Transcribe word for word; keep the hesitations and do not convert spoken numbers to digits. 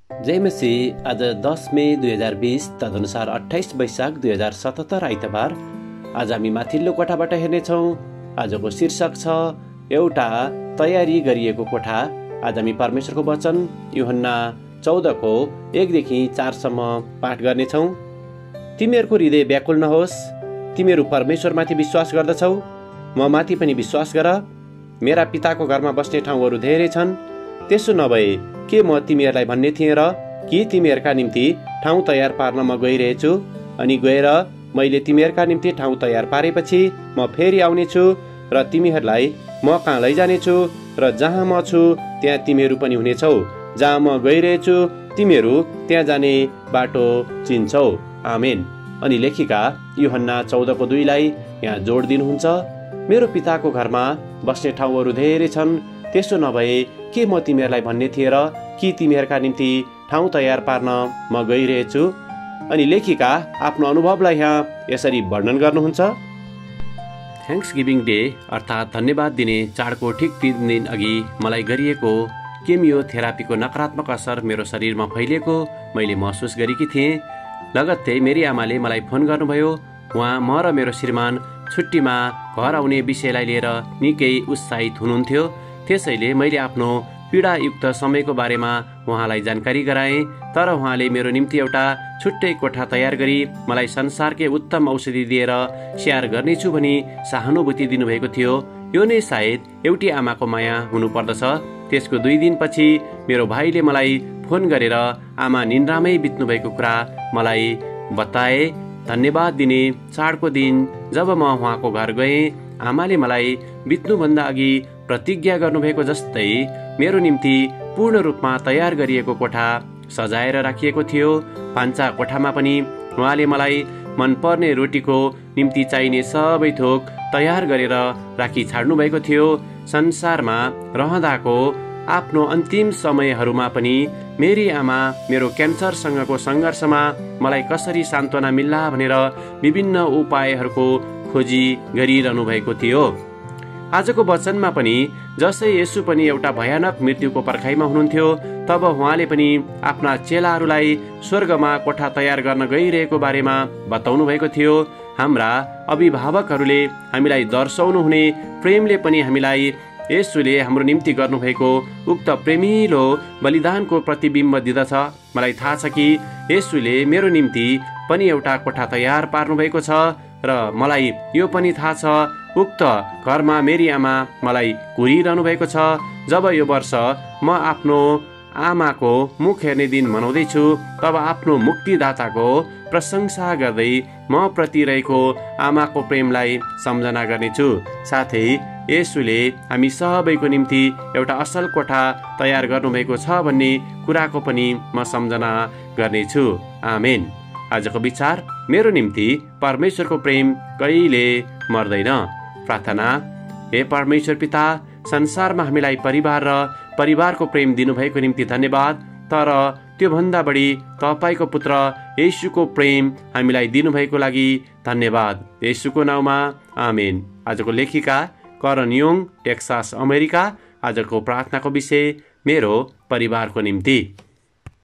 जय मसीह। आज दस मे दुई हजार बिस तदनुसार अठाइस वैशाख दुई हजार सतहत्तर आइतबार। आज हामी माथिल्लो कोठाबाट हेर्नेछौँ। आजको शीर्षक छ एउटा तयारी गरिएको कोठा। आज हामी परमेश्वरको वचन यूहन्ना चौधको एकदेखि चारसम्म पाठ गर्नेछौँ। तिमीहरूको हृदय व्याकुल नहोस्, तिमीहरू परमेश्वरमाथि विश्वास गर्दछौ, म माथि पनि विश्वास गर। मेरा पिताको घरमा बस्ने ठाउँहरू धेरै छन्। त्यसो नभए के म तिमीहरूलाई भन्ने थिएँ र कि तिमीहरूका निम्ति ठाउँ तयार पार्न म गइरहेछु। अनि गएर मैले तिमीहरूका निम्ति ठाउँ तयार पारेपछि म फेरि आउनेछु र तिमीहरूलाई म कहाँ लैजानेछु र जहाँ म छु त्यहाँ तिमीहरू पनि हुनेछौ। जहाँ म गइरहेछु तिमीहरू त्यहाँ जाने बाटो चिन्छौ। आमेन। अनि लेखिका यूहन्ना चौधको दुईलाई यहाँ जोड दिनुहुन्छ। मेरो पिताको घरमा बस्ने ठाउँहरू धेरै छन्। त्यसो नभए के म तिमीहरूलाई भन्ने थिएँ र कि तिमीहरूका निम्ति ठाउँ तयार पार्न म गइरहेछु। अनि लेखिका आफ्नो अनुभवलाई यहाँ यसरी वर्णन गर्नुहुन्छ। थ्याङ्क्स गिभिङ डे अर्थात् धन्यवाद दिने चाडको ठिक तीन दिन अघि मलाई गरिएको केमियोथेरापीको नकारात्मक असर मेरो शरीरमा फैलिएको मैले महसुस गरेकी थिएँ। लगत्तै मेरी आमाले मलाई फोन गर्नुभयो। उहाँ म र मेरो श्रीमान छुट्टीमा घर आउने विषयलाई लिएर निकै उत्साहित हुनुहुन्थ्यो। त्यसैले मैले आफ्नो पीडायुक्त समयको बारेमा उहाँलाई जानकारी गराएँ। तर उहाँले मेरो निम्ति एउटा छुट्टै कोठा तयार गरी मलाई संसारकै उत्तम औषधि दिएर स्याहार गर्नेछु भनी सहानुभूति दिनुभएको थियो। यो नै सायद एउटी आमाको माया हुनुपर्दछ। त्यसको दुई दिनपछि मेरो भाइले मलाई फोन गरेर आमा निन्द्रामै बित्नुभएको कुरा मलाई बताए। धन्यवाद दिने चाडको दिन जब म उहाँको घर गएँ, आमाले मलाई बित्नुभन्दा अघि प्रतिज्ञा गर्नुभएको जस्तै मेरो निम्ति पूर्ण रूपमा तयार गरिएको कोठा सजाएर राखिएको थियो। भान्सा कोठामा पनि उहाँले मलाई मनपर्ने रोटीको निम्ति चाहिने सबै थोक तयार गरेर राखी छाड्नु भएको थियो। संसारमा रहँदाको आफ्नो अन्तिम समयहरूमा पनि मेरी आमा मेरो क्यान्सरसँगको सङ्घर्षमा मलाई कसरी सान्त्वना मिल्ला भनेर विभिन्न उपायहरूको खोजी गरिरहनु भएको थियो। आजको वचनमा पनि जसै येशू पनि एउटा भयानक मृत्युको पर्खाइमा हुनुहुन्थ्यो, तब उहाँले पनि आफ्ना चेलाहरूलाई स्वर्गमा कोठा तयार गर्न गइरहेको बारेमा बताउनु भएको थियो। हाम्रा अभिभावकहरूले हामीलाई दर्शाउनु हुने प्रेमले पनि हामीलाई येशूले हाम्रो निम्ति गर्नुभएको उक्त प्रेमिलो बलिदानको प्रतिबिम्ब दिँदछ। मलाई थाहा छ कि येशूले मेरो निम्ति पनि एउटा कोठा तयार पार्नु भएको छ र मलाई यो पनि थाहा छ उक्त घरमा मेरी आमा मलाई कुरिरहनु भएको छ। जब यो वर्ष म आफ्नो आमाको मुख हेर्ने दिन मनाउँदैछु, तब आफ्नो मुक्तिदाताको प्रशंसा गर्दै म प्रति रहेको आमाको प्रेमलाई सम्झना गर्नेछु। साथै येशूले हामी सबैको निम्ति एउटा असल कोठा तयार गर्नुभएको छ भन्ने कुराको पनि म सम्झना गर्नेछु। आमेन। आजको विचार, मेरो निम्ति परमेश्वरको प्रेम कहिले मर्दैन। प्रार्थना। हे परमेश्वर पिता, संसारमा हामीलाई परिवार र परिवारको प्रेम दिनुभएको निम्ति धन्यवाद। तर त्योभन्दा बढी तपाईँको पुत्र येशूको प्रेम हामीलाई दिनुभएको लागि धन्यवाद। येशूको नाउँमा आमेन। आजको लेखिका करन योङ, टेक्सास, अमेरिका। आजको प्रार्थनाको विषय मेरो परिवारको निम्ति।